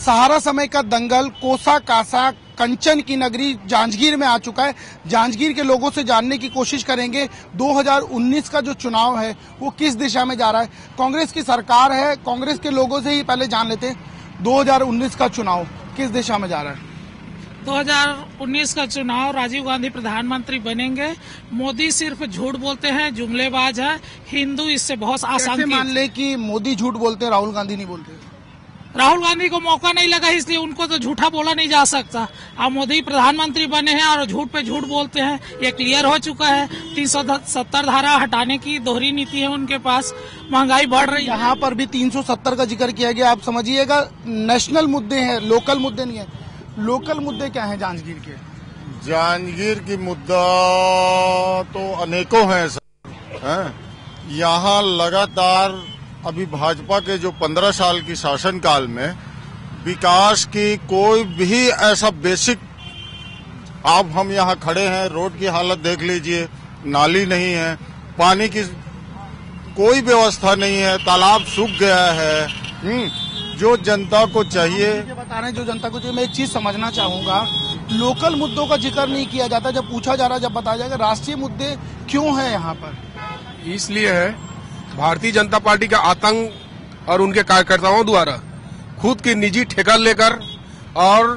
सहारा समय का दंगल कोसा कासा कंचन की नगरी जांजगीर में आ चुका है। जांजगीर के लोगों से जानने की कोशिश करेंगे 2019 का जो चुनाव है वो किस दिशा में जा रहा है। कांग्रेस की सरकार है, कांग्रेस के लोगों से ही पहले जान लेते हैं 2019 का चुनाव किस दिशा में जा रहा है। 2019 का चुनाव राजीव गांधी प्रधानमंत्री बनेंगे। मोदी सिर्फ झूठ बोलते हैं, जुमलेबाज है, हिंदू इससे बहुत आसान। मान ले कि मोदी झूठ बोलते हैं, राहुल गांधी नहीं बोलते। राहुल गांधी को मौका नहीं लगा इसलिए उनको तो झूठा बोला नहीं जा सकता। अब मोदी प्रधानमंत्री बने हैं और झूठ पे झूठ बोलते हैं, ये क्लियर हो चुका है। 370 धारा हटाने की दोहरी नीति है उनके पास। महंगाई बढ़ रही है, यहाँ पर भी 370 का जिक्र किया गया। आप समझिएगा नेशनल मुद्दे हैं, लोकल मुद्दे नहीं है। लोकल मुद्दे क्या हैं जांजगीर के? जांजगीर की मुद्दा तो अनेकों हैं सर। यहाँ लगातार अभी भाजपा के जो 15 साल की शासनकाल में विकास की कोई भी ऐसा बेसिक, आप हम यहाँ खड़े हैं, रोड की हालत देख लीजिए, नाली नहीं है, पानी की कोई व्यवस्था नहीं है, तालाब सूख गया है। जो जनता को चाहिए बता रहे हैं, जो जनता को चाहिए। मैं एक चीज समझना चाहूंगा, लोकल मुद्दों का जिक्र नहीं किया जाता। जब पूछा जा रहा, जब बताया जाएगा राष्ट्रीय मुद्दे क्यों है यहाँ पर? इसलिए है भारतीय जनता पार्टी का आतंक और उनके कार्यकर्ताओं द्वारा खुद की निजी ठेका लेकर, और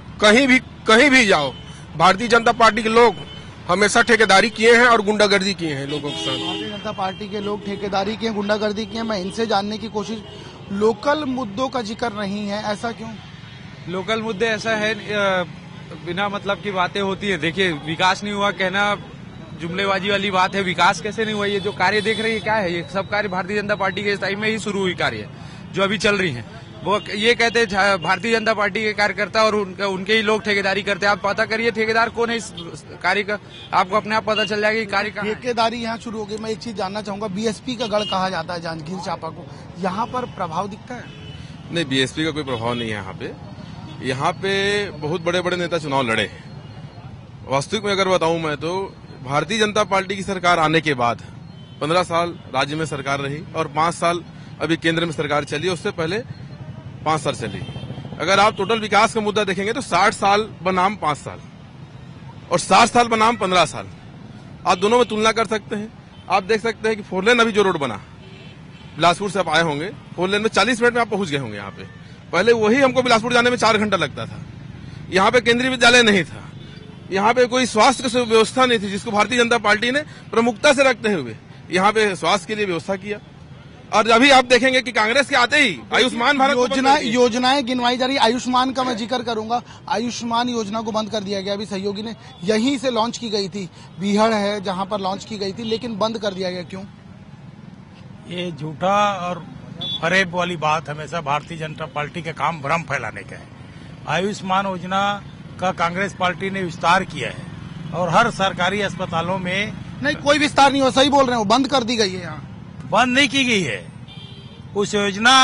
कहीं भी जाओ, भारतीय जनता पार्टी के लोग हमेशा ठेकेदारी किए हैं और गुंडागर्दी किए हैं लोगों के साथ। भारतीय जनता पार्टी के लोग ठेकेदारी किए, गुंडागर्दी किए। मैं इनसे जानने की कोशिश, लोकल मुद्दों का जिक्र नहीं है, ऐसा क्यों? लोकल मुद्दे ऐसा है, बिना मतलब की बातें होती है। देखिए, विकास नहीं हुआ कहना जुमलेबाजी वाली बात है। विकास कैसे नहीं हुआ? ये जो कार्य देख रही है क्या है? ये सब कार्य भारतीय जनता पार्टी के टाइम में ही शुरू हुई कार्य जो अभी चल रही है। वो ये कहते हैं भारतीय जनता पार्टी के कार्यकर्ता और उनके ही लोग ठेकेदारी करते हैं। आप पता करिए ठेकेदार कौन है इस कार्य का, आपको अपने आप पता चल जाएगा कि कार्य का ठेकेदारी यहाँ शुरू हो गई। मैं एक चीज जानना चाहूंगा, बीएसपी का गढ़ कहा जाता है जांजगीर चांपा को, यहाँ पर प्रभाव दिखता है? नहीं, बीएसपी का कोई प्रभाव नहीं है यहाँ पे। यहाँ पे बहुत बड़े बड़े नेता चुनाव लड़े। वास्तविक में अगर बताऊं मैं तो भारतीय जनता पार्टी की सरकार आने के बाद 15 साल राज्य में सरकार रही और 5 साल अभी केंद्र में सरकार चली, उससे पहले 5 साल चली। अगर आप टोटल विकास का मुद्दा देखेंगे तो 60 साल बनाम 5 साल और 60 साल बनाम 15 साल, आप दोनों में तुलना कर सकते हैं। आप देख सकते हैं कि 4 लेन अभी जो रोड बना, बिलासपुर से आप आए होंगे, 4 लेन में 40 मिनट में आप पहुंच गए होंगे। यहाँ पे पहले वही हमको बिलासपुर जाने में 4 घंटा लगता था। यहाँ पे केंद्रीय विद्यालय नहीं था, यहाँ पे कोई स्वास्थ्य की व्यवस्था नहीं थी, जिसको भारतीय जनता पार्टी ने प्रमुखता से रखते हुए यहाँ पे स्वास्थ्य के लिए व्यवस्था किया। और अभी आप देखेंगे कि कांग्रेस के आते ही आयुष्मान भारत योजनाएं गिनवाई जा रही। आयुष्मान का मैं जिक्र करूंगा, आयुष्मान योजना को बंद कर दिया गया। अभी सहयोगी ने यहीं से लॉन्च की गई थी, बीहड़ है जहां पर लॉन्च की गई थी, लेकिन बंद कर दिया गया। क्यों? ये झूठा और फरेब वाली बात हमेशा भारतीय जनता पार्टी के काम भ्रम फैलाने का है। आयुष्मान योजना का कांग्रेस पार्टी ने विस्तार किया है और हर सरकारी अस्पतालों में नहीं, कोई विस्तार नहीं हुआ। सही बोल रहे हो, बंद कर दी गई है। यहाँ बंद नहीं की गई है। उस योजना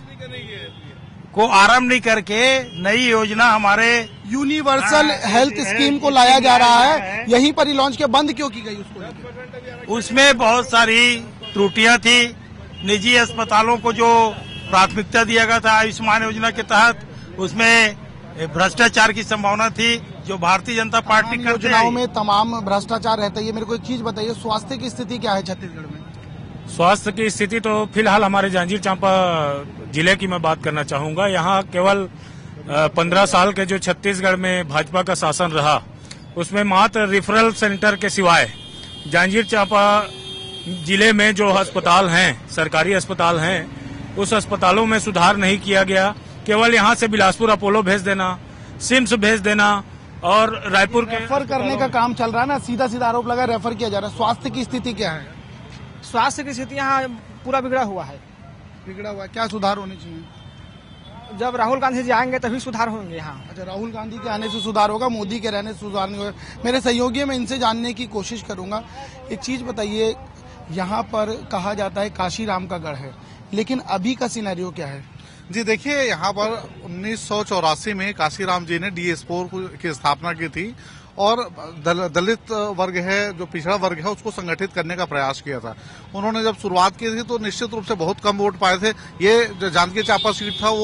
को आरंभ नहीं करके नई योजना हमारे यूनिवर्सल हेल्थ स्कीम को लाया जा रहा है, यहीं पर ही लॉन्च किया। बंद क्यों की गई उसको? उसमें बहुत सारी त्रुटियां थी। निजी अस्पतालों को जो प्राथमिकता दिया गया था आयुष्मान योजना के तहत, उसमें भ्रष्टाचार की संभावना थी, जो भारतीय जनता पार्टी की योजनाओं में तमाम भ्रष्टाचार रहता है। मेरे को एक चीज बताइए, स्वास्थ्य की स्थिति क्या है छत्तीसगढ़ में? स्वास्थ्य की स्थिति तो फिलहाल हमारे जांजगीर चांपा जिले की मैं बात करना चाहूंगा। यहाँ केवल 15 साल के जो छत्तीसगढ़ में भाजपा का शासन रहा, उसमें मात्र रेफरल सेंटर के सिवाय जांजगीर चांपा जिले में जो अस्पताल हैं, सरकारी अस्पताल हैं, उस अस्पतालों में सुधार नहीं किया गया। केवल यहाँ से बिलासपुर अपोलो भेज देना, सिम्स भेज देना और रायपुर के रेफर करने का काम चल रहा है ना। सीधा सीधा आरोप लगा, रेफर किया जा रहा है। स्वास्थ्य की स्थिति क्या है? स्वास्थ्य की स्थिति यहाँ पूरा बिगड़ा हुआ है। बिगड़ा हुआ है, क्या सुधार होने चाहिए? जब राहुल गांधी जी आएंगे तभी सुधार होंगे यहाँ। अच्छा, राहुल गांधी के आने से सुधार होगा, मोदी के रहने से सुधार नहीं होगा। मेरे सहयोगी, मैं इनसे जानने की कोशिश करूंगा। एक चीज बताइए, यहाँ पर कहा जाता है काशी राम का गढ़ है, लेकिन अभी का सिनेरियो क्या है? जी देखिए, यहाँ पर 1984 में काशीराम जी ने DS4 की स्थापना की थी और दलित वर्ग है, जो पिछड़ा वर्ग है, उसको संगठित करने का प्रयास किया था। उन्होंने जब शुरुआत की थी तो निश्चित रूप से बहुत कम वोट पाए थे। ये जो जांजगीर चांपा सीट था वो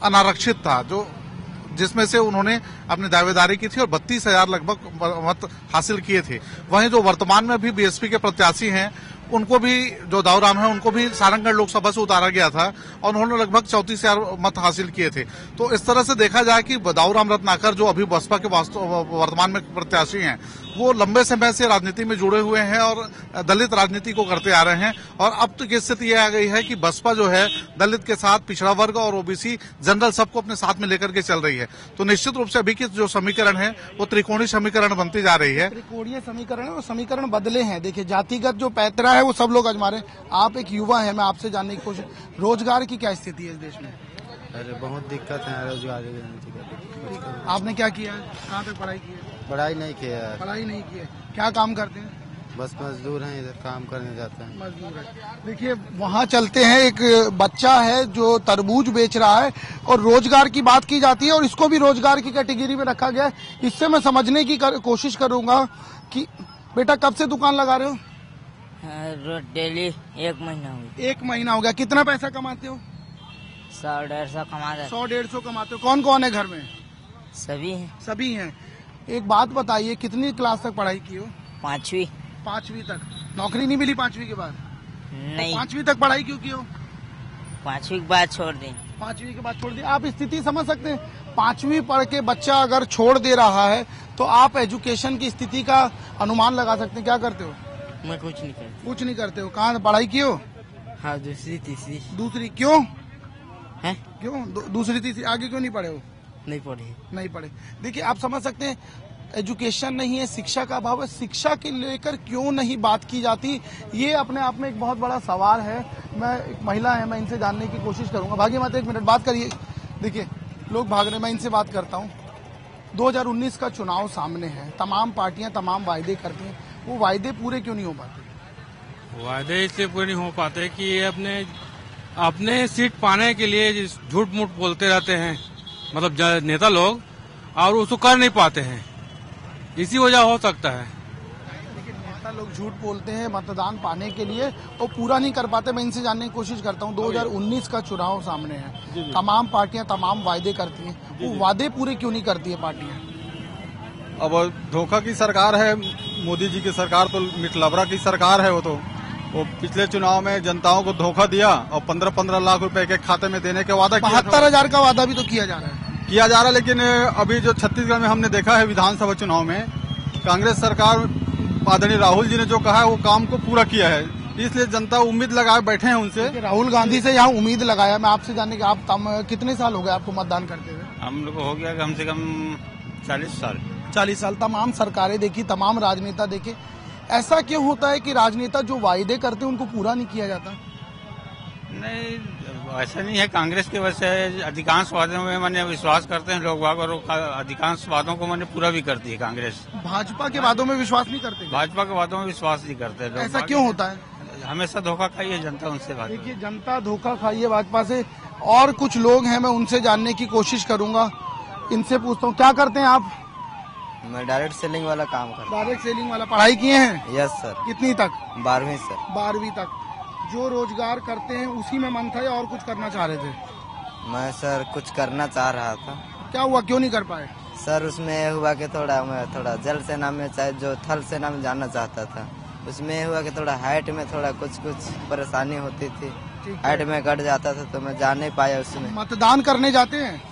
अनारक्षित था, जो जिसमें से उन्होंने अपनी दावेदारी की थी और 32,000 लगभग मत हासिल किए थे। वहीं जो वर्तमान में भी बीएसपी के प्रत्याशी हैं, उनको भी, जो दाऊराम है, उनको भी सारंगगढ़ लोकसभा से उतारा गया था और उन्होंने लगभग 34,000 मत हासिल किए थे। तो इस तरह से देखा जाए कि दाऊराम रत्नाकर जो अभी बसपा के वर्तमान में प्रत्याशी हैं, वो लंबे समय से राजनीति में जुड़े हुए हैं और दलित राजनीति को करते आ रहे हैं। और अब तो स्थिति यह आ गई है कि बसपा जो है दलित के साथ पिछड़ा वर्ग और ओबीसी जनरल सबको अपने साथ में लेकर के चल रही है। तो निश्चित रूप से अभी की जो समीकरण है वो त्रिकोणीय समीकरण बनती जा रही है। त्रिकोणीय समीकरण है, वो समीकरण बदले हैं। देखिए, जातिगत जो पैतरा है वो सब लोग आजमा रहे हैं। आप एक युवा है, मैं आपसे जानने की कोशिश, रोजगार की क्या स्थिति है इस देश में? अरे बहुत दिक्कत है रोजगार की। आपने क्या किया है? कहाँ तक पढ़ाई की है? पढ़ाई नहीं किया है। पढ़ाई नहीं की है। क्या काम करते हैं? बस मजदूर हैं, इधर काम करने जाते हैं। मजदूर है। देखिए, वहाँ चलते हैं। एक बच्चा है जो तरबूज बेच रहा है और रोजगार की बात की जाती है और इसको भी रोजगार की कैटेगरी में रखा गया है। इससे मैं समझने की कोशिश करूंगा कि बेटा कब से दुकान लगा रहे हो? डेली 1 महीना हो गया। 1 महीना हो गया। कितना पैसा कमाते हो? 100-150 कमाते। 100-150 कमाते हो। कौन कौन है घर में? सभी हैं। सभी हैं। एक बात बताइए, कितनी क्लास तक पढ़ाई की हो? 5वीं। 5वीं तक। नौकरी नहीं मिली 5वीं के बाद? नहीं। 5वीं तक पढ़ाई क्यों की हो? 5वीं के बाद छोड़ दी। 5वीं के बाद छोड़ दी। आप स्थिति समझ सकते हैं? 5वीं पढ़ के बच्चा अगर छोड़ दे रहा है तो आप एजुकेशन की स्थिति का अनुमान लगा सकते हैं। क्या करते हो? मैं कुछ नहीं करता। कुछ नहीं करते हो। कहाँ पढ़ाई की हो? हाँ, दूसरी तीसरी। दूसरी? क्यों है? क्यों दूसरी तीसरी? आगे क्यों नहीं पढ़े हो? नहीं पढ़े। नहीं पढ़े। देखिए, आप समझ सकते हैं, एजुकेशन नहीं है, शिक्षा का अभाव है। शिक्षा के लेकर क्यों नहीं बात की जाती, ये अपने आप में एक बहुत बड़ा सवाल है। मैं, एक महिला है, मैं इनसे जानने की कोशिश करूंगा। भागिए मत, 1 मिनट बात करिए। देखिए, लोग भाग रहे, मैं इनसे बात करता हूँ। 2019 का चुनाव सामने है, तमाम पार्टियां तमाम वायदे करती हैं, वो वायदे पूरे क्यों नहीं हो पाते? वायदे इसलिए पूरे नहीं हो पाते कि ये अपने सीट पाने के लिए झूठ मूठ बोलते रहते हैं, मतलब नेता लोग, और उसको कर नहीं पाते हैं। इसी वजह हो सकता है। लेकिन नेता लोग झूठ बोलते हैं मतदान पाने के लिए और पूरा नहीं कर पाते। मैं इनसे जानने की कोशिश करता हूँ। 2019 का चुनाव सामने है, तमाम पार्टियां तमाम वायदे करती हैं, वो वादे पूरे क्यों नहीं करती है पार्टियां? अब धोखा की सरकार है, मोदी जी की सरकार तो मिटलबरा की सरकार है। वो पिछले चुनाव में जनताओं को धोखा दिया और 15-15 लाख रुपए के खाते में देने के वादा किया। 72,000 का वादा भी तो किया जा रहा है। लेकिन अभी जो छत्तीसगढ़ में हमने देखा है विधानसभा चुनाव में, कांग्रेस सरकार, आदरणीय राहुल जी ने जो कहा है वो काम को पूरा किया है, इसलिए जनता उम्मीद लगाए बैठे हैं उनसे। राहुल गांधी से यहाँ उम्मीद लगाया। मैं आपसे जानने की, आप कितने साल हो गए आपको मतदान करते हुए? हम लोग को हो गया कम से कम 40 साल। 40 साल। तमाम सरकारें देखी, तमाम राजनेता देखे। ऐसा क्यों होता है कि राजनेता जो वायदे करते हैं उनको पूरा नहीं किया जाता? नहीं, ऐसा नहीं है। कांग्रेस की वजह से अधिकांश वादों में मैंने विश्वास करते हैं लोग, और अधिकांश वादों को मैंने पूरा भी करती है कांग्रेस। भाजपा के वादों में विश्वास नहीं करते? भाजपा के वादों में विश्वास नहीं करते लोग। ऐसा क्यों होता है? हमेशा धोखा खाई है जनता उनसे। देखिए, जनता धोखा खाई है भाजपा से। और कुछ लोग हैं, मैं उनसे जानने की कोशिश करूंगा। इनसे पूछता हूँ, क्या करते हैं आप? मैं डायरेक्ट सेलिंग वाला काम करता हूँ। डायरेक्ट सेलिंग वाला। पढ़ाई किए हैं? Yes sir. कितनी तक? 12वीं सर। 12वीं तक। जो रोजगार करते हैं उसी में मन था या और कुछ करना चाह रहे थे? मैं सर कुछ करना चाह रहा था। क्या हुआ, क्यों नहीं कर पाए? सर उसमें हुआ कि मैं थोड़ा जल सेना में, चाहे जो थल सेना में जाना चाहता था, उसमें हुआ कि थोड़ा हाइट में थोड़ा कुछ परेशानी होती थी, हाइट में कट जाता था तो मैं जा नहीं पाया उसमें। मतदान करने जाते हैं?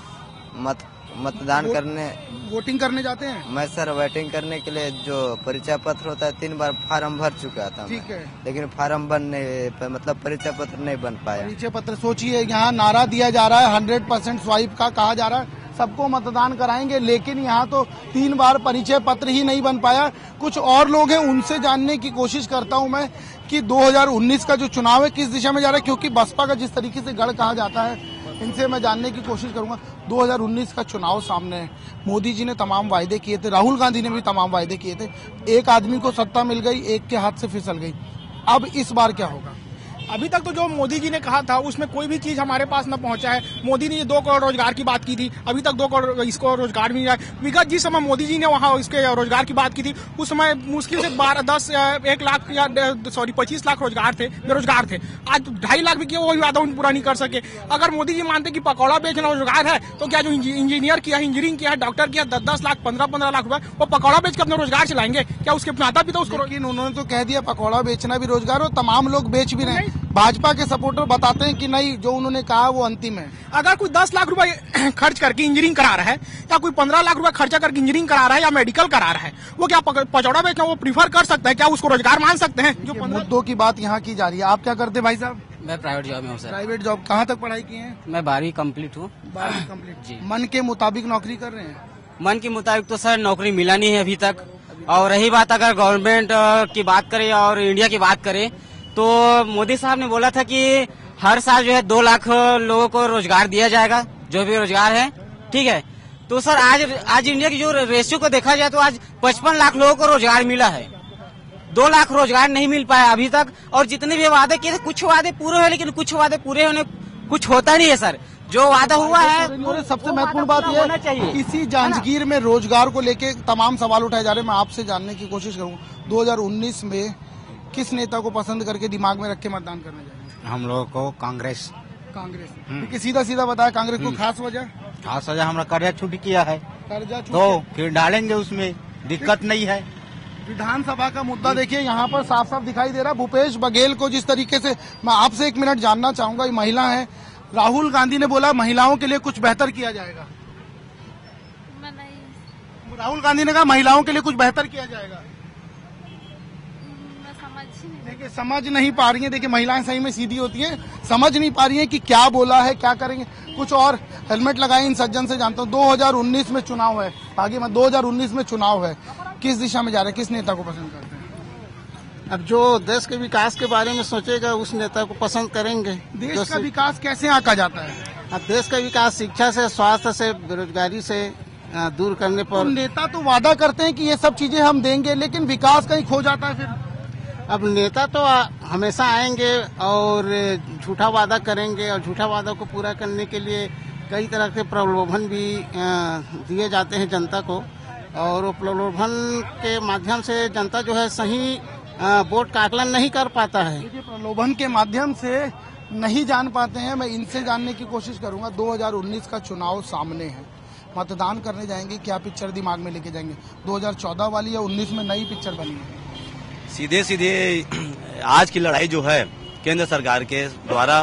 मतदान करने, वोटिंग करने जाते हैं? मैं सर वोटिंग करने के लिए जो परिचय पत्र होता है 3 बार फॉर्म भर चुका था। ठीक है। लेकिन फॉर्म मतलब परिचय पत्र नहीं बन पाया। परिचय पत्र, सोचिए, यहाँ नारा दिया जा रहा है 100% स्वाइप का, कहा जा रहा है सबको मतदान कराएंगे, लेकिन यहाँ तो 3 बार परिचय पत्र ही नहीं बन पाया। कुछ और लोग हैं, उनसे जानने की कोशिश करता हूँ मैं कि 2019 का जो चुनाव है किस दिशा में जा रहा है, क्योंकि बसपा का जिस तरीके से गढ़ कहा जाता है, इनसे मैं जानने की कोशिश करूंगा। 2019 का चुनाव सामने है, मोदी जी ने तमाम वायदे किए थे, राहुल गांधी ने भी तमाम वायदे किए थे। एक आदमी को सत्ता मिल गई, एक के हाथ से फिसल गई। अब इस बार क्या होगा? अभी तक तो जो मोदी जी ने कहा था उसमें कोई भी चीज हमारे पास न पहुंचा है। मोदी ने ये 2 करोड़ रोजगार की बात की थी, अभी तक 2 करोड़ इसको रोजगार मिल रहा है। विगत जिस समय मोदी जी ने वहाँ इसके रोजगार की बात की थी उस समय मुश्किल से 1 लाख या 25 लाख रोजगार थे, बेरोजगार थे। आज 2.5 लाख भी किया, वो भी वादा पूरा नहीं कर सके। अगर मोदी जी मानते कि पकौड़ा बेचना रोजगार है तो क्या जो इंजीनियर किया, इंजीनियरिंग किया, डॉक्टर किया, 10 लाख 15 लाख रुपए वो पकौड़ा बेच के अपना रोजगार चलाएंगे? क्या उसके माता पिता उसको? लेकिन उन्होंने तो कह दिया पकौड़ा बेचना भी रोजगार, और तमाम लोग बेच भी रहे हैं। भाजपा के सपोर्टर बताते हैं कि नहीं, जो उन्होंने कहा वो अंतिम है। अगर कोई 10 लाख रुपए खर्च करके इंजीनियरिंग करा रहा है या कोई 15 लाख रुपए खर्चा करके इंजीनियरिंग करा रहा है या मेडिकल करा रहा है, वो क्या पकौड़ा बेचना वो प्रीफर कर सकता है? क्या उसको रोजगार मान सकते हैं? जो मुद्दों की बात यहाँ की जा रही है। आप क्या करते हैं भाई साहब? मैं प्राइवेट जॉब में हूँ सर। प्राइवेट जॉब, कहाँ तक पढ़ाई की है? मैं 12वीं कंप्लीट हूँ। 12वीं कंप्लीट जी। मन के मुताबिक नौकरी कर रहे हैं? मन के मुताबिक तो सर नौकरी मिला नहीं है अभी तक। और रही बात अगर गवर्नमेंट की बात करें और इंडिया की बात करें तो मोदी साहब ने बोला था कि हर साल जो है 2 लाख लोगों को रोजगार दिया जाएगा, जो भी रोजगार है, ठीक है। तो सर आज इंडिया की जो रेशियो को देखा जाए तो आज 55 लाख लोगों को रोजगार मिला है, 2 लाख रोजगार नहीं मिल पाया अभी तक। और जितने भी वादे किए थे, कुछ वादे पूरे हुए लेकिन कुछ वादे पूरे होने कुछ होता नहीं है सर। जो वादा हुआ है सबसे महत्वपूर्ण बात यह होना चाहिए। इसी जांजगीर में रोजगार को लेके तमाम सवाल उठाए जा रहे हैं। मैं आपसे जानने की कोशिश करूंगा 2019 में किस नेता को पसंद करके दिमाग में रख के मतदान करने जाएंगे? हम लोगों को कांग्रेस। कांग्रेस सीधा सीधा बताया, कांग्रेस को खास वजह? खास वजह हमारा कर्जा छूट किया है, कर्जा छूट तो फिर डालेंगे, उसमें दिक्कत नहीं है। विधानसभा का मुद्दा देखिए यहाँ पर साफ साफ दिखाई दे रहा है। भूपेश बघेल को जिस तरीके से, मैं आपसे 1 मिनट जानना चाहूंगा, ये महिला है, राहुल गांधी ने बोला महिलाओं के लिए कुछ बेहतर किया जाएगा। राहुल गांधी ने कहा महिलाओं के लिए कुछ बेहतर किया जाएगा। देखिए समझ नहीं पा रही है। देखिए महिलाएं सही में सीधी होती हैं, समझ नहीं पा रही है कि क्या बोला है, क्या करेंगे। कुछ और हेलमेट लगाए इन सज्जन से जानता हूँ। 2019 में चुनाव है, आगे मैं 2019 में चुनाव है, किस दिशा में जा रहे हैं, किस नेता को पसंद करते हैं? अब जो देश के विकास के बारे में सोचेगा उस नेता को पसंद करेंगे। देश का विकास कैसे आंका जाता है? अब देश का विकास शिक्षा से, स्वास्थ्य से, बेरोजगारी से दूर करने पर। तो नेता तो वादा करते हैं कि ये सब चीजें हम देंगे, लेकिन विकास कहीं खो जाता है फिर। अब नेता तो हमेशा आएंगे और झूठा वादा करेंगे, और झूठा वादा को पूरा करने के लिए कई तरह के प्रलोभन भी दिए जाते हैं जनता को, और वो प्रलोभन के माध्यम से जनता जो है सही वोट का आकलन नहीं कर पाता है। देखिए प्रलोभन के माध्यम से नहीं जान पाते हैं। मैं इनसे जानने की कोशिश करूंगा। 2019 का चुनाव सामने है, मतदान करने जाएंगे, क्या पिक्चर दिमाग में लेके जाएंगे? 2014 वाली या 19 में नई पिक्चर बनी है? सीधे सीधे आज की लड़ाई जो है केंद्र सरकार के द्वारा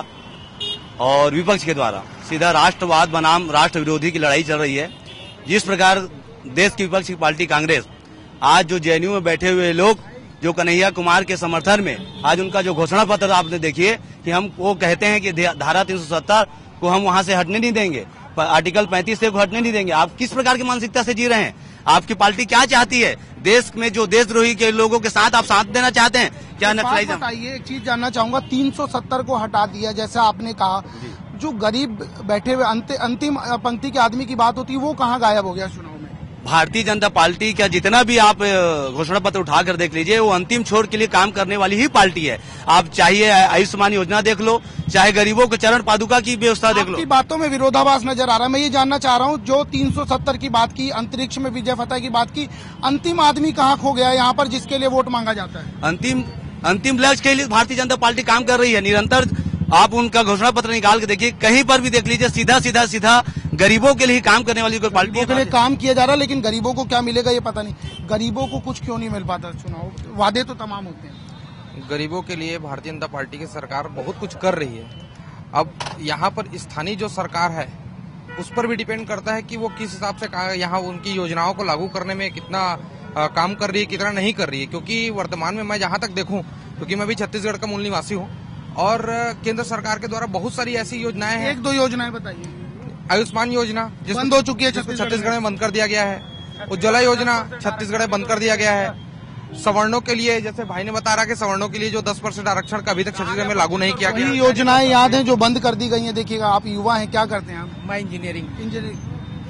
और विपक्ष के द्वारा सीधा राष्ट्रवाद बनाम राष्ट्र विरोधी की लड़ाई चल रही है। जिस प्रकार देश की विपक्ष की पार्टी कांग्रेस आज जो जेएनयू में बैठे हुए लोग जो कन्हैया कुमार के समर्थन में आज उनका जो घोषणा पत्र आपने देखिए कि हम वो कहते हैं कि धारा 370 को हम वहां से हटने नहीं देंगे, आर्टिकल 35 से को हटने नहीं देंगे। आप किस प्रकार की मानसिकता से जी रहे हैं? आपकी पार्टी क्या चाहती है? देश में जो देशद्रोही के लोगों के साथ आप साथ देना चाहते हैं क्या? नक्सलिज्म बताइए, एक चीज जानना चाहूंगा। 370 को हटा दिया, जैसा आपने कहा, जो गरीब बैठे हुए अंतिम पंक्ति के आदमी की बात होती है, वो कहाँ गायब हो गया चुनाव में? भारतीय जनता पार्टी का जितना भी आप घोषणा पत्र उठाकर देख लीजिए, वो अंतिम छोर के लिए काम करने वाली ही पार्टी है। आप चाहिए आयुष्मान योजना देख लो, चाहे गरीबों के चरण पादुका की व्यवस्था देख लो। आपकी बातों में विरोधाभास नजर आ रहा है। मैं ये जानना चाह रहा हूँ, जो 370 की बात की, अंतरिक्ष में विजय फतह की बात की, अंतिम आदमी कहाँ खो गया है यहाँ पर जिसके लिए वोट मांगा जाता है? अंतिम लक्ष्य के लिए भारतीय जनता पार्टी काम कर रही है निरंतर। आप उनका घोषणा पत्र निकाल के देखिए, कहीं पर भी देख लीजिए, सीधा गरीबों के लिए काम करने वाली कोई पार्टी के लिए काम किया जा रहा है, लेकिन गरीबों को क्या मिलेगा ये पता नहीं। गरीबों को कुछ क्यों नहीं मिल पाता? चुनाव वादे तो तमाम होते हैं। गरीबों के लिए भारतीय जनता पार्टी की सरकार बहुत कुछ कर रही है। अब यहाँ पर स्थानीय जो सरकार है उस पर भी डिपेंड करता है कि वो किस हिसाब से यहाँ उनकी योजनाओं को लागू करने में कितना काम कर रही है, कितना नहीं कर रही है। क्योंकि वर्तमान में मैं जहाँ तक देखूं, क्योंकि मैं भी छत्तीसगढ़ का मूल निवासी हूँ, और केंद्र सरकार के द्वारा बहुत सारी ऐसी योजनाएं हैं। 1-2 योजनाएं बताइए। आयुष्मान योजना बंद हो चुकी है, छत्तीसगढ़ में बंद कर दिया गया है। उज्ज्वला योजना छत्तीसगढ़ में बंद कर दिया गया है। सवर्णों के लिए, जैसे भाई ने बता रहा कि सवर्णों के लिए जो 10% आरक्षण का अभी तक छत्तीसगढ़ में लागू नहीं किया गया। योजनाएं याद हैं जो बंद कर दी गई हैं? देखिएगा, आप युवा हैं, क्या करते हैं आप? मैं इंजीनियरिंग।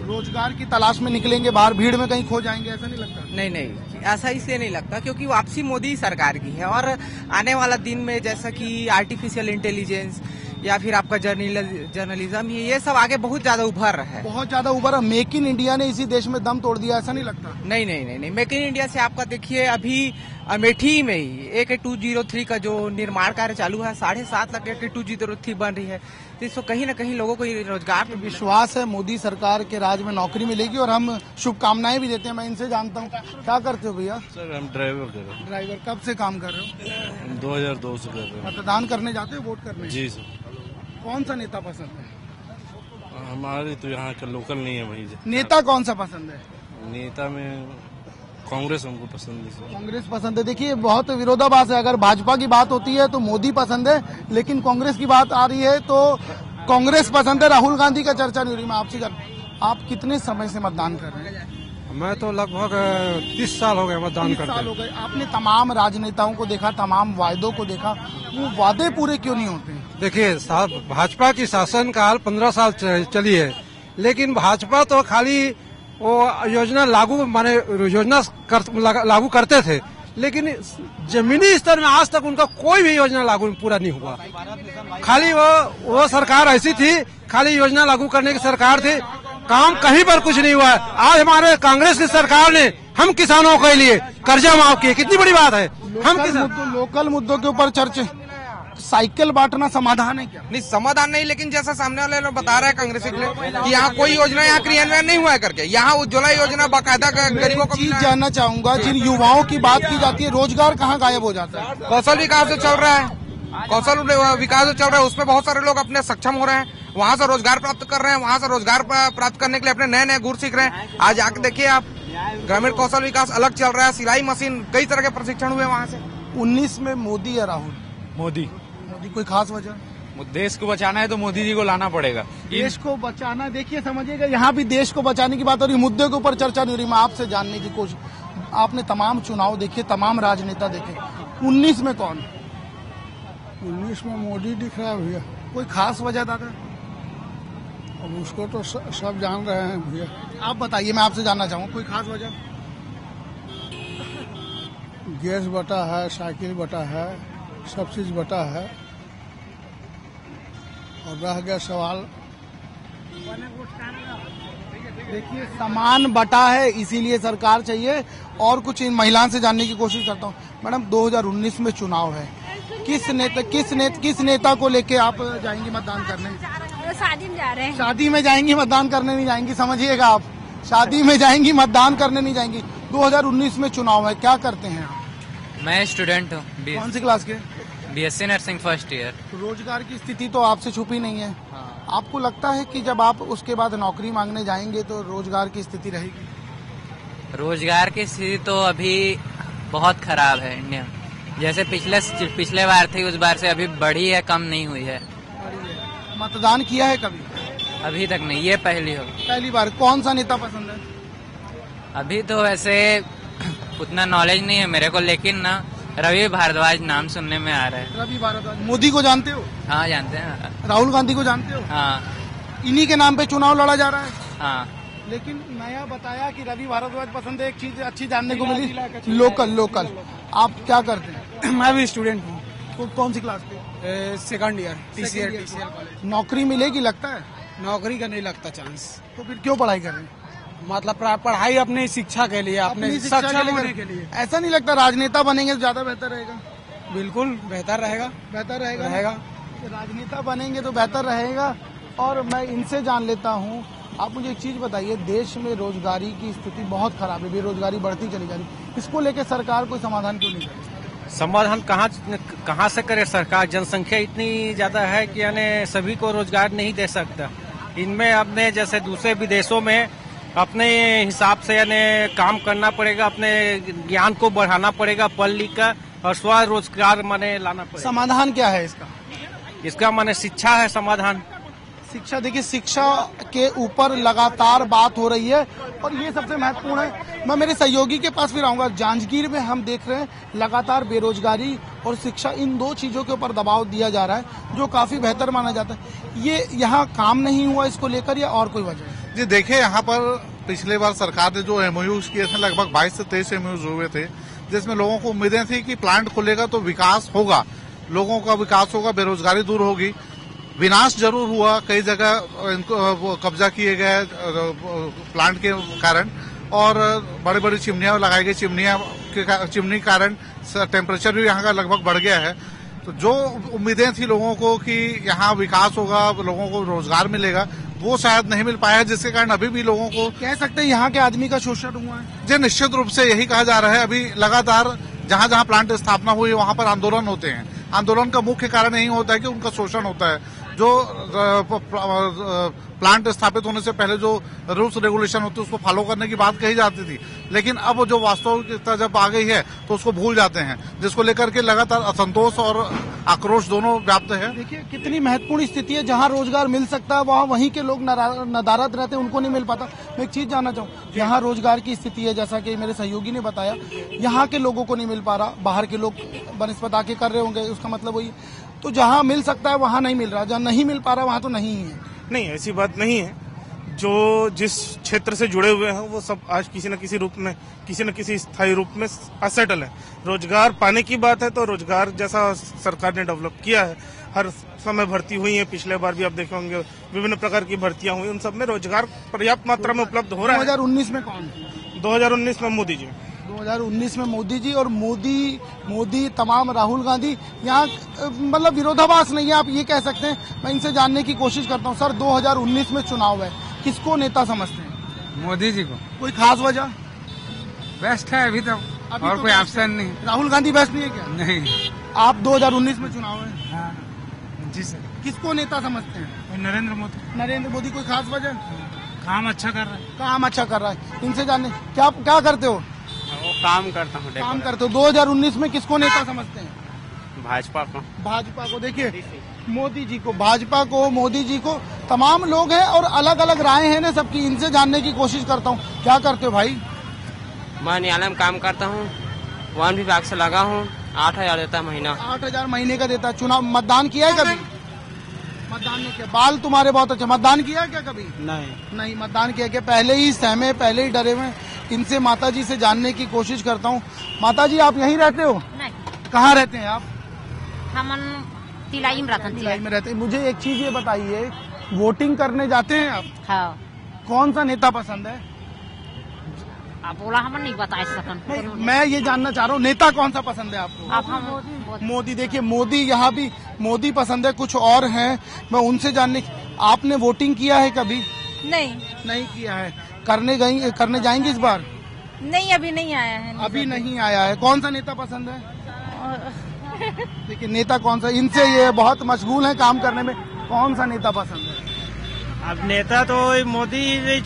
रोजगार की तलाश में निकलेंगे बाहर, भीड़ में कहीं खो जाएंगे, ऐसा नहीं लगता? नहीं, ऐसा इसलिए नहीं लगता क्योंकि वापसी मोदी सरकार की है और आने वाला दिन में जैसा कि आर्टिफिशियल इंटेलिजेंस या फिर आपका जर्नलिज्म ये सब आगे बहुत ज्यादा उभर रहा है। बहुत ज्यादा उभर है। मेक इन इंडिया ने इसी देश में दम तोड़ दिया, ऐसा नहीं लगता? नहीं, मेक इन इंडिया से आपका देखिए अभी अमेठी में ही AK-203 का जो निर्माण कार्य चालू है, 7.5 लाख AK-203 बन रही है, तो इसको कहीं न कहीं लोगों को रोजगार में विश्वास है मोदी सरकार के राज में नौकरी मिलेगी और हम शुभकामनाएं भी देते हैं। मैं इनसे जानता हूँ, क्या करते हो भैया? सर हम ड्राइवर कर रहे हैं। ड्राइवर कब से काम कर रहे हो? 2002 से कर रहे हैं। मतदान करने जाते हो, वोट करने? जी सर। कौन सा नेता पसंद है? हमारे तो यहाँ का लोकल नहीं है भाई। नेता कौन सा पसंद है? नेता में कांग्रेस हमको पसंद है। कांग्रेस पसंद है। देखिए बहुत विरोधाभास है, अगर भाजपा की बात होती है तो मोदी पसंद है, लेकिन कांग्रेस की बात आ रही है तो कांग्रेस पसंद है। राहुल गांधी का चर्चा नहीं हो रही। मैं आपसे आप कितने समय से मतदान कर रहे हैं? मैं तो लगभग 30 साल हो गए मतदान करते। 30 साल हो गए। आपने तमाम राजनेताओं को देखा, तमाम वायदों को देखा, वो वादे पूरे क्यों नहीं होते? देखिए साहब, भाजपा की शासनकाल 15 साल चली है, लेकिन भाजपा तो खाली वो योजना लागू करते थे, लेकिन जमीनी स्तर में आज तक उनका कोई भी योजना लागू पूरा नहीं हुआ। खाली वो सरकार ऐसी थी, खाली योजना लागू करने की सरकार थी, काम कहीं पर कुछ नहीं हुआ है। आज हमारे कांग्रेस की सरकार ने हम किसानों के लिए कर्जा माफ किए, कितनी बड़ी बात है। हम लोकल मुद्दों के ऊपर चर्चा, साइकिल बांटना समाधान है क्या? नहीं, समाधान नहीं, लेकिन जैसा सामने वाले लोग बता रहे हैं कांग्रेस के कि यहाँ कोई योजना यहाँ क्रियान्वयन नहीं हुआ है करके, यहाँ उज्ज्वला योजना बाकायदा गरीबों को। चीज जानना चाहूंगा, जिन युवाओं की बात की जाती है, रोजगार कहाँ गायब हो जाता है? कौशल विकास जो चल रहा है, कौशल विकास जो चल रहा है, उसमें बहुत सारे लोग अपने सक्षम हो रहे हैं, वहाँ से रोजगार प्राप्त कर रहे हैं, वहाँ से रोजगार प्राप्त करने के लिए अपने नए नए गुर सीख रहे हैं। आज आके देखिए आप, ग्रामीण कौशल विकास अलग चल रहा है, सिलाई मशीन, कई तरह के प्रशिक्षण हुए वहाँ से। 19 में मोदी या राहुल? मोदी। कोई खास वजह? देश को बचाना है तो मोदी जी को लाना पड़ेगा। देश को बचाना, देखिए समझिएगा, यहाँ भी देश को बचाने की बात हो रही, मुद्दे के ऊपर चर्चा नहीं हो रही। मैं आपसे जानने की कोशिश, आपने तमाम चुनाव देखे, तमाम राजनेता देखे, 19 में कौन? 19 में मोदी दिख रहा है भैया। कोई खास वजह दादा? अब उसको तो सब जान रहे हैं भैया। आप बताइए, मैं आपसे जानना चाहूँगा, कोई खास वजह? गैस बटा है, साइकिल बटा है, सब चीज बटा है, और रह गया सवाल। देखिए सामान बटा है, इसीलिए सरकार चाहिए। और कुछ इन महिलाओं से जानने की कोशिश करता हूँ। मैडम 2019 में चुनाव है, किस नेता को लेके आप जाएंगी मतदान करने? शादी में जा रहे हैं। शादी में जाएंगी, मतदान करने नहीं जाएंगी, समझिएगा आप, शादी में जाएंगी, मतदान करने नहीं जाएंगी। 2019 में चुनाव है, क्या करते हैं आप? मैं स्टूडेंट हूँ। कौन सी क्लास के? BSc nursing first year. रोजगार की स्थिति तो आपसे छुपी नहीं है। आपको लगता है कि जब आप उसके बाद नौकरी मांगने जाएंगे तो रोजगार की स्थिति रहेगी? रोजगार की स्थिति तो अभी बहुत खराब है इंडिया में। जैसे पिछले बार थी, उस बार से अभी बढ़ी है, कम नहीं हुई है। मतदान किया है कभी? अभी तक नहीं, ये पहली बार। कौन सा नेता पसंद है? अभी तो वैसे उतना नॉलेज नहीं है मेरे को, लेकिन ना रवि भारद्वाज नाम सुनने में आ रहा है। रवि भारद्वाज। मोदी को जानते हो? हाँ जानते हैं। राहुल गांधी को जानते हो? हाँ। इन्हीं के नाम पे चुनाव लड़ा जा रहा है? हाँ। लेकिन नया बताया कि रवि भारद्वाज पसंद है। एक चीज अच्छी जानने को मिली, लोकल। आप क्या करते हैं? मैं भी स्टूडेंट हूँ। तो कौन सी क्लास पे? Second year TCL college. नौकरी मिलेगी लगता है? नौकरी का नहीं लगता चांस। तो फिर क्यों पढ़ाई कर रहे हैं? मतलब पढ़ाई अपनी शिक्षा के लिए, अपने सक्षम होने के लिए। ऐसा नहीं लगता राजनेता बनेंगे तो ज्यादा बेहतर रहेगा? बिल्कुल बेहतर रहेगा। राजनेता बनेंगे तो बेहतर रहेगा। और मैं इनसे जान लेता हूँ, आप मुझे एक चीज बताइए, देश में रोजगारी की स्थिति बहुत खराब है, बेरोजगारी बढ़ती चली जा रही है, इसको लेकर सरकार कोई समाधान क्यों नहीं करे? समाधान कहाँ से करे सरकार? जनसंख्या इतनी ज्यादा है कि यानी सभी को रोजगार नहीं दे सकता। इनमें अपने जैसे दूसरे विदेशों में अपने हिसाब से यानी काम करना पड़ेगा, अपने ज्ञान को बढ़ाना पड़ेगा, पढ़ लिख कर, और स्वरोजगार माने लाना पड़ेगा। समाधान क्या है इसका? इसका माने शिक्षा है समाधान। शिक्षा, देखिए शिक्षा के ऊपर लगातार बात हो रही है और ये सबसे महत्वपूर्ण है। मैं मेरे सहयोगी के पास भी रहूंगा। जांजगीर में हम देख रहे हैं लगातार बेरोजगारी और शिक्षा, इन दो चीजों के ऊपर दबाव दिया जा रहा है जो काफी बेहतर माना जाता है। ये यहाँ काम नहीं हुआ इसको लेकर या और कोई वजह है? जी देखिए, यहाँ पर पिछले बार सरकार ने जो एमओयूज किए थे, लगभग 22 से 23 एमओयूज हुए थे, जिसमें लोगों को उम्मीदें थी कि प्लांट खुलेगा तो विकास होगा, लोगों का विकास होगा, बेरोजगारी दूर होगी। विनाश जरूर हुआ, कई जगह इनको कब्जा किए गए प्लांट के कारण, और बड़ी बड़ी चिमनियां लगाई गई। चिमनी कारण टेम्परेचर भी यहाँ का लगभग बढ़ गया है। तो जो उम्मीदें थी लोगों को कि यहाँ विकास होगा, लोगों को रोजगार मिलेगा, वो शायद नहीं मिल पाया है, जिसके कारण अभी भी लोगों को कह सकते हैं यहाँ के आदमी का शोषण हुआ है। जी निश्चित रूप से यही कहा जा रहा है। अभी लगातार जहाँ जहाँ प्लांट स्थापना हुई वहाँ पर आंदोलन होते हैं। आंदोलन का मुख्य कारण यही होता है कि उनका शोषण होता है। जो प्लांट स्थापित होने से पहले जो रूल्स रेगुलेशन होते हैं उसको फॉलो करने की बात कही जाती थी, लेकिन अब जो वास्तविकता जब आ गई है तो उसको भूल जाते हैं, जिसको लेकर के लगातार असंतोष और आक्रोश दोनों व्याप्त है। देखिए कितनी महत्वपूर्ण स्थिति है, जहाँ रोजगार मिल सकता है वहाँ वहीं के लोग नदारद रहते हैं, उनको नहीं मिल पाता। मैं एक चीज जानना चाहूँ, यहाँ रोजगार की स्थिति है, जैसा कि मेरे सहयोगी ने बताया, यहाँ के लोगों को नहीं मिल पा रहा, बाहर के लोग बनस्पत आके कर रहे होंगे, उसका मतलब वही। तो जहाँ मिल सकता है वहाँ नहीं मिल रहा, जहाँ नहीं मिल पा रहा वहाँ तो नहीं है। नहीं, ऐसी बात नहीं है। जो जिस क्षेत्र से जुड़े हुए हैं वो सब आज किसी न किसी रूप में, किसी न किसी स्थायी रूप में असेटल है। रोजगार पाने की बात है तो रोजगार जैसा सरकार ने डेवलप किया है, हर समय भर्ती हुई है। पिछले बार भी आप देखे होंगे विभिन्न प्रकार की भर्तियां हुई, उन सब में रोजगार पर्याप्त मात्रा में उपलब्ध हो रहा है। 2019 में कौन? 2019 में मोदी जी। 2019 में मोदी जी, और मोदी तमाम राहुल गांधी, यहाँ मतलब विरोधाभास नहीं है, आप ये कह सकते हैं। मैं इनसे जानने की कोशिश करता हूँ, सर 2019 में चुनाव है, किसको नेता समझते हैं? मोदी जी को। कोई खास वजह? बेस्ट है अभी तो, और कोई ऑप्शन नहीं। राहुल गांधी बेस्ट नहीं है क्या? नहीं। आप 2019 में चुनाव है? हाँ जी सर। किसको नेता समझते हैं? नरेंद्र मोदी। नरेंद्र मोदी। कोई खास वजह? काम अच्छा कर रहा है। काम अच्छा कर रहा है, इनसे जानने क्या करते हो? वो काम करता हूँ। काम करते हो। 2019 में किसको नेता समझते हैं? भाजपा को। भाजपा को। देखिए मोदी जी को, भाजपा को, मोदी जी को, तमाम लोग हैं और अलग अलग राय हैं ना सबकी। इनसे जानने की कोशिश करता हूँ, क्या करते हो भाई? मैं न्यायालय में काम करता हूँ, वन विभाग से लगा हूँ। 8,000 देता है महीना। 8,000 महीने का देता है। चुनाव मतदान किया है कभी? मतदान नहीं किया। बाल तुम्हारे बहुत अच्छे। मतदान किया है क्या कभी? नहीं मतदान किया क्या? पहले ही सहमे, पहले ही डरे हुए। इनसे माता जी से जानने की कोशिश करता हूँ। माता जी आप यहीं रहते हो? नहीं। कहाँ रहते हैं आप? हम तिलाई में रहते हैं। तिलाई में रहते हैं। मुझे एक चीज ये बताइए, वोटिंग करने जाते हैं आप? हाँ। कौन सा नेता पसंद है? आप बोला हम नहीं बता सकते। मैं ये जानना चाह रहा हूँ, नेता कौन सा पसंद है आपको? आप हम मोदी। देखिए मोदी, यहाँ भी मोदी पसंद है, कुछ और हैं, मैं उनसे जानने। आपने वोटिंग किया है कभी? नहीं किया है। करने जाएंगे इस बार? नहीं, अभी नहीं आया है। अभी नहीं आया है। कौन सा नेता पसंद है? देखिए नेता कौन सा, इनसे ये बहुत मशगूल है काम करने में। कौन सा नेता पसंद है? अब नेता तो मोदी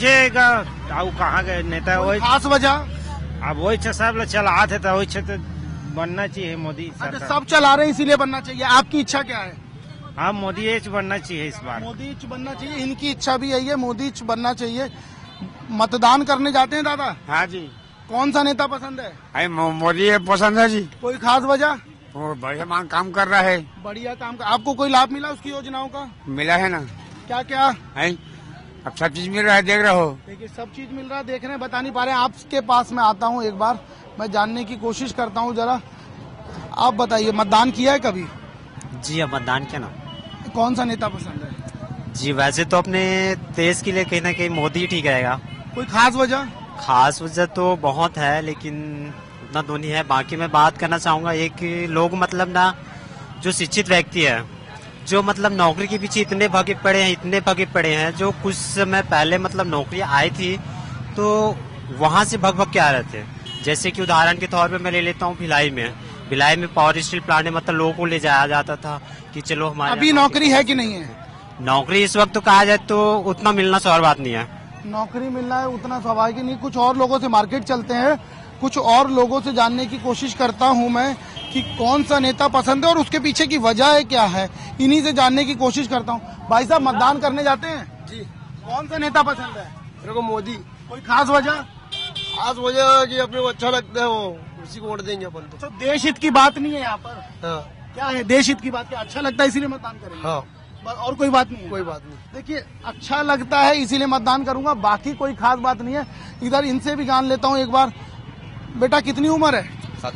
कहाँ गए नेता? वही खास वजह? अब वही सब चला थे तो वही तो बनना चाहिए मोदी। अच्छा, सब चला रहे हैं इसीलिए बनना चाहिए। आपकी इच्छा क्या है? हाँ, मोदी एच बनना चाहिए इस बार। मोदी एच बनना चाहिए। इनकी इच्छा भी यही है, मोदी एच बनना चाहिए। मतदान करने जाते हैं दादा? हाँ जी। कौन सा नेता पसंद है? मोदी पसंद है जी। कोई खास वजह? वो बढ़िया काम कर रहा है। बढ़िया काम कर। आपको कोई लाभ मिला उसकी योजनाओं का? मिला है ना। क्या क्या है? अब सब चीज मिल रहा है, देख रहे हो। देखिए सब चीज मिल रहा है, देख रहे हैं, बता नहीं पा रहे हैं। आपके पास में आता हूँ एक बार, मैं जानने की कोशिश करता हूँ जरा। आप बताइए, मतदान किया है कभी? जी अब मतदान किया ना। कौन सा नेता पसंद है? जी वैसे तो अपने देश के लिए कहीं ना कहीं मोदी ठीक रहेगा। कोई खास वजह? खास वजह तो बहुत है, लेकिन उतना तो नहीं है। बाकी मैं बात करना चाहूँगा एक, लोग मतलब ना जो शिक्षित व्यक्ति है, जो मतलब नौकरी के पीछे इतने भागे पड़े हैं, जो कुछ समय पहले मतलब नौकरी आई थी तो वहाँ से भग के आ रहे थे। जैसे कि उदाहरण के तौर पे मैं ले लेता हूँ भिलाई में पावर स्टील प्लांट में मतलब लोगों को ले जाया जाता था कि चलो हमारे। अभी नौकरी है कि नहीं है? नौकरी इस वक्त तो कहा जाए तो उतना मिलना स्वाभाविक बात नहीं है। नौकरी मिलना है उतना स्वाभाविक नहीं। कुछ और लोगों से मार्केट चलते हैं, कुछ और लोगों से जानने की कोशिश करता हूं मैं कि कौन सा नेता पसंद है और उसके पीछे की वजह क्या है। इन्हीं से जानने की कोशिश करता हूं। भाई साहब मतदान करने जाते हैं जी? कौन सा नेता पसंद है? मेरे को मोदी। कोई खास वजह? खास वजह जी अपने को अच्छा लगता है, वो उसी को वोट देंगे अपन तो। देश हित की बात नहीं है यहाँ पर? हाँ। क्या है देश हित की बात? क्या अच्छा लगता है इसीलिए मतदान करेंगे? हाँ। और कोई बात नहीं? कोई बात नहीं। देखिए, अच्छा लगता है इसीलिए मतदान करूंगा, बाकी कोई खास बात नहीं है। इधर इनसे भी जान लेता हूँ एक बार। बेटा कितनी उम्र है?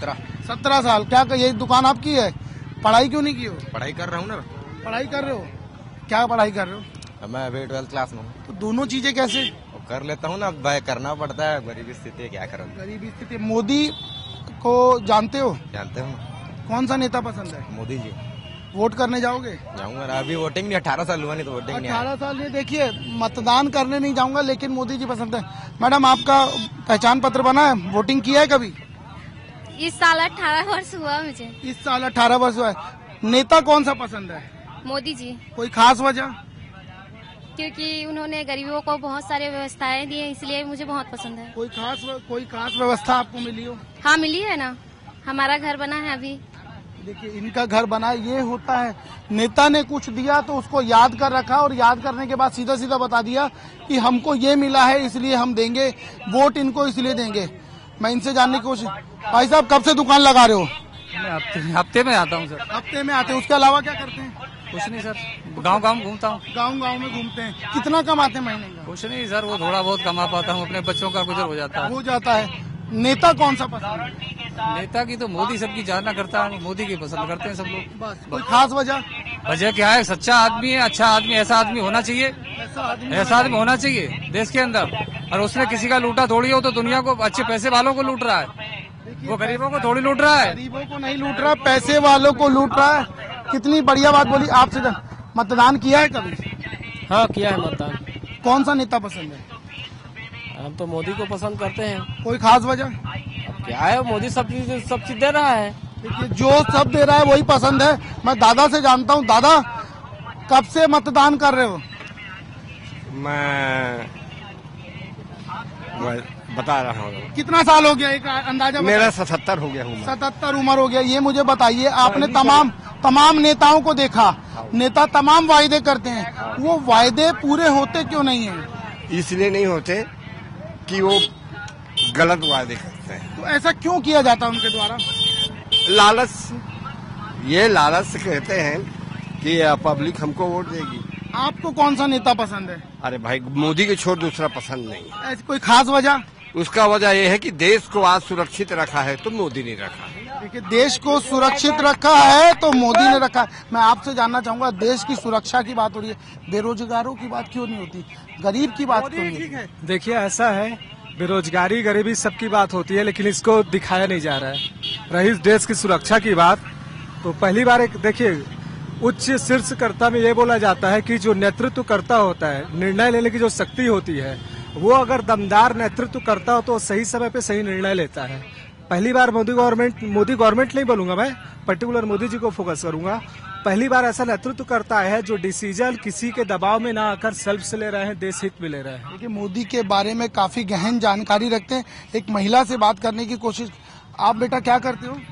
17 साल। क्या ये दुकान आपकी है? पढ़ाई क्यों नहीं की हो? पढ़ाई कर रहा हूँ ना। पढ़ाई कर रहे हो? क्या पढ़ाई कर रहे हो? मैं अभी 12th क्लास में हूँ। तो दोनों चीजें कैसे? कर लेता हूँ ना, भाई करना पड़ता है, गरीबी स्थिति है, क्या करूँ। गरीबी स्थिति। मोदी को जानते हो? जानते हूँ। कौन सा नेता पसंद है? मोदी जी। वोट करने जाओगे? जाऊंगा, अभी वोटिंग नहीं, 18 साल हुआ नहीं तो वोटिंग नहीं। 18 साल नहीं, देखिए मतदान करने नहीं जाऊंगा लेकिन मोदी जी पसंद है। मैडम, आपका पहचान पत्र बना है? वोटिंग किया है कभी? इस साल 18 वर्ष हुआ मुझे। इस साल 18 वर्ष हुआ है। नेता कौन सा पसंद है? मोदी जी। कोई खास वजह? क्योंकि उन्होंने गरीबों को बहुत सारी व्यवस्थाएं दी हैं, इसलिए मुझे बहुत पसंद है। कोई खास व्यवस्था आपको मिली हो? हाँ मिली है ना, हमारा घर बना है अभी। देखिए, इनका घर बना, ये होता है नेता ने कुछ दिया तो उसको याद कर रखा और याद करने के बाद सीधा सीधा बता दिया कि हमको ये मिला है इसलिए हम देंगे वोट, इनको इसलिए देंगे। मैं इनसे जानने की कोशिश। भाई साहब, कब से दुकान लगा रहे हो? हफ्ते में आता हूँ सर। हफ्ते में आते हैं, उसके अलावा क्या करते हैं? कुछ नहीं सर, गांव घूमता हूँ। गांव में घूमते हैं। कितना कमाते हैं महीने का? कुछ नहीं सर, वो थोड़ा बहुत कमा पाता हूँ, अपने बच्चों का गुजर हो जाता है। हो जाता है। नेता कौन सा पसंद है? नेता की तो मोदी सबकी जानना करता है, मोदी की पसंद करते हैं सब लोग। बस। कोई खास वजह? वजह क्या है? सच्चा आदमी है, अच्छा आदमी, ऐसा आदमी होना चाहिए, ऐसा आदमी होना चाहिए देश के अंदर। और उसने किसी का लूटा थोड़ी हो, तो दुनिया को अच्छे पैसे वालों को लूट रहा है, वो गरीबों को थोड़ी लूट रहा है। गरीबों को नहीं लूट रहा, पैसे वालों को लूट रहा है। कितनी बढ़िया बात बोली। आपसे मतदान किया है कभी? हाँ किया है मतदान। कौन सा नेता पसंद है? हम तो मोदी को पसंद करते हैं। कोई खास वजह? अब क्या है, मोदी सब चीज दे रहा है। देखिए, जो सब दे रहा है वही पसंद है। मैं दादा से जानता हूँ। दादा, कब से मतदान कर रहे हो? मैं बता रहा हूँ। कितना साल हो गया, एक अंदाजा? मेरा 77 हो गया हूँ। 77 उम्र हो गया। ये मुझे बताइए, आपने तमाम नेताओं को देखा, नेता तमाम वायदे करते हैं, वो वायदे पूरे होते क्यों नहीं है? इसलिए नहीं होते कि वो गलत वायदे करते हैं। तो ऐसा क्यों किया जाता है उनके द्वारा? लालच से कहते हैं कि पब्लिक हमको वोट देगी। आपको कौन सा नेता पसंद है? अरे भाई, मोदी के छोड़ दूसरा पसंद नहीं है। ऐसी कोई खास वजह? उसका वजह यह है कि देश को आज सुरक्षित रखा है तो मोदी ने रखा है। देखिए, देश को सुरक्षित रखा है तो मोदी ने रखा है। मैं आपसे जानना चाहूंगा, देश की सुरक्षा की बात हो रही है, बेरोजगारों की बात क्यों नहीं होती, गरीब की बात क्यों नहीं होती? देखिए, ऐसा है, बेरोजगारी गरीबी सबकी बात होती है, लेकिन इसको दिखाया नहीं जा रहा है। रही देश की सुरक्षा की बात, तो पहली बार एक देखिए, उच्च शीर्षकर्ता में ये बोला जाता है कि जो नेतृत्व करता होता है, निर्णय लेने की जो शक्ति होती है, वो अगर दमदार नेतृत्व करता हो तो सही समय पे सही निर्णय लेता है। पहली बार मोदी गवर्नमेंट नहीं बोलूंगा, मैं पर्टिकुलर मोदी जी को फोकस करूंगा। पहली बार ऐसा नेतृत्व करता है जो डिसीजन किसी के दबाव में ना आकर सेल्फ से ले रहे हैं, देश हित में ले रहे हैं। देखिए, मोदी के बारे में काफी गहन जानकारी रखते हैं। एक महिला से बात करने की कोशिश। आप बेटा क्या करते हो?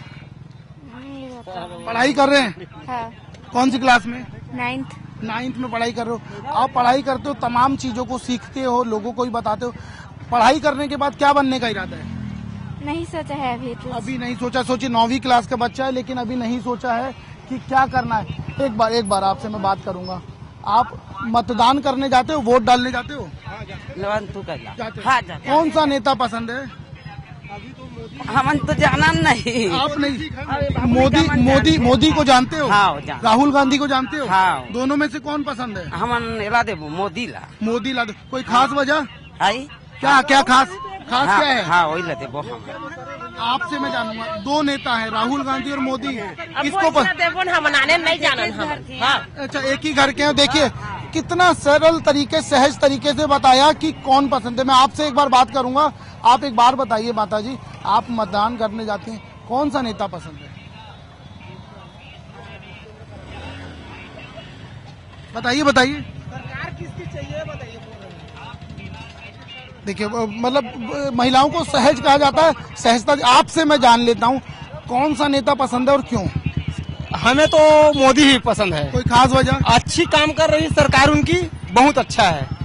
पढ़ाई कर रहे हैं? हाँ। कौन सी क्लास में? 9th में पढ़ाई कर रहे हो। आप पढ़ाई करते हो, तमाम चीजों को सीखते हो, लोगों को भी बताते हो। पढ़ाई करने के बाद क्या बनने का इरादा है? नहीं सोचा है अभी तो। अभी नहीं सोचा। सोचिए, 9वीं क्लास का बच्चा है लेकिन अभी नहीं सोचा है कि क्या करना है। एक बार आपसे मैं बात करूंगा। आप मतदान करने जाते हो, वोट डालने जाते हो? जाते। कौन सा नेता पसंद है? हम तो जाना नहीं। आप नहीं? मोदी को जानते हो? हाँ, राहुल गांधी को जानते हो? हाँ। दोनों में से कौन पसंद है? हम मोदी ला। कोई खास वजह? क्या खास क्या है? हाँ, वही लाते वो। आपसे मैं जानूंगा, दो नेता हैं, राहुल गांधी और मोदी, किसको हम नहीं जाना। अच्छा, एक ही घर के हैं। देखिए, कितना सरल तरीके, सहज तरीके से बताया कि कौन पसंद है। मैं आपसे एक बार बात करूंगा। आप एक बार बताइए माता जी, आप मतदान करने जाते हैं, कौन सा नेता पसंद है? बताइए। सरकार किसकी चाहिए बताइए। देखिए, मतलब महिलाओं को सहज कहा जाता है, सहजता। आपसे मैं जान लेता हूँ, कौन सा नेता पसंद है और क्यों? हमें तो मोदी ही पसंद है। कोई खास वजह? अच्छी काम कर रही सरकार उनकी, बहुत अच्छा है।